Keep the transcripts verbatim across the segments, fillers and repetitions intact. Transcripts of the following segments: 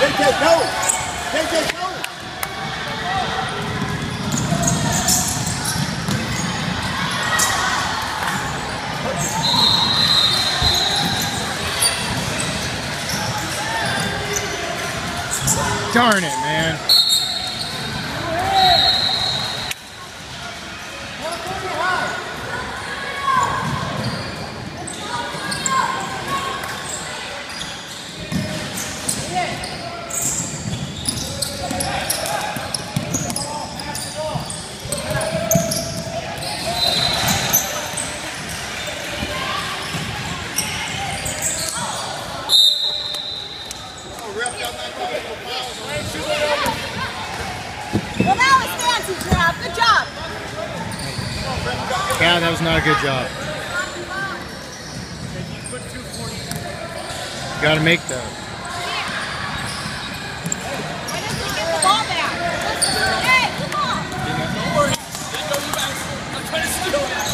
J J, go! J J, go! Darn it, man. Well, that was fancy, Trav. Good job. Yeah, that was not a good job. Got to make those. Why doesn't he get the ball back? Hey, come on. Don't worry. They know you guys. I'm trying to steal it.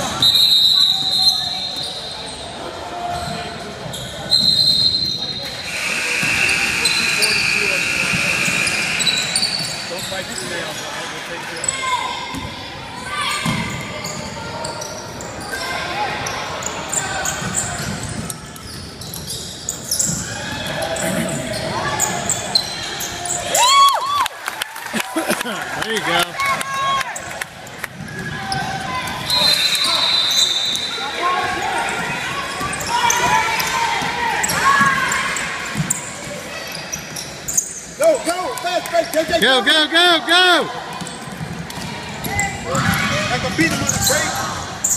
Don't fight the nails. We'll take care of it. There you go. Go, go, fast break, J J. Go, go, go, go! I can beat him on the break.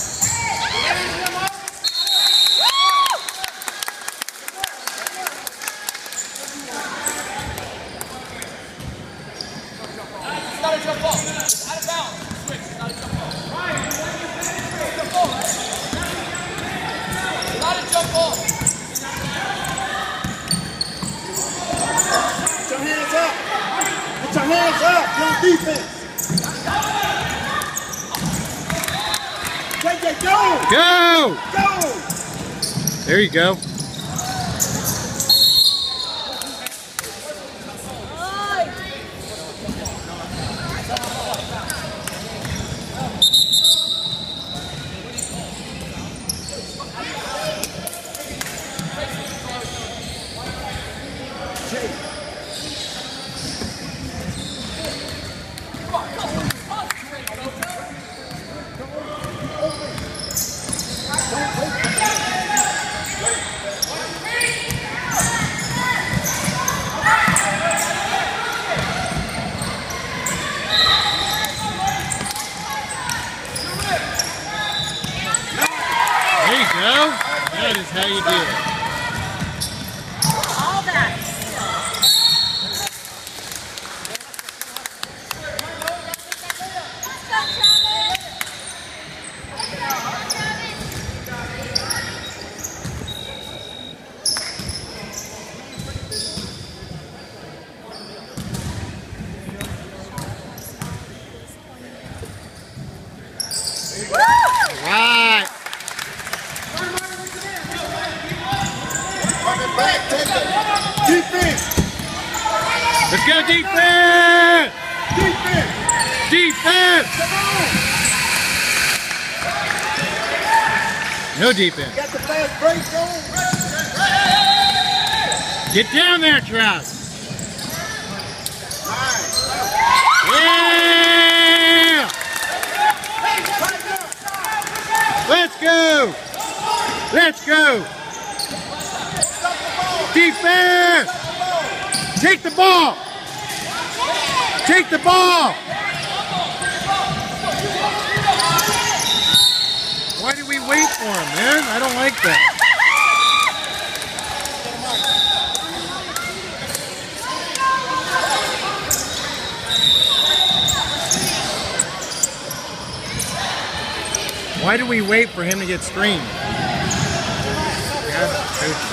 It's not a jump ball. It's out of bounds. Switch. It's not a jump ball. Jump ball. It's not a jump ball. Put your hands up. Put your hands up. You're on defense. J J, go! Go! Go! There you go. There you go. That is how you do it. All that. Let's go, Travis. Right. Coming back, J J. Defense! Let's go defense! Defense! Defense! Come on! No defense. Got the fast break going. Get down there, Trav. Yeah! Let's go! Let's go! Defense! Take the ball! Take the ball! Why do we wait for him, man? I don't like that. Why do we wait for him to get screened? Yeah,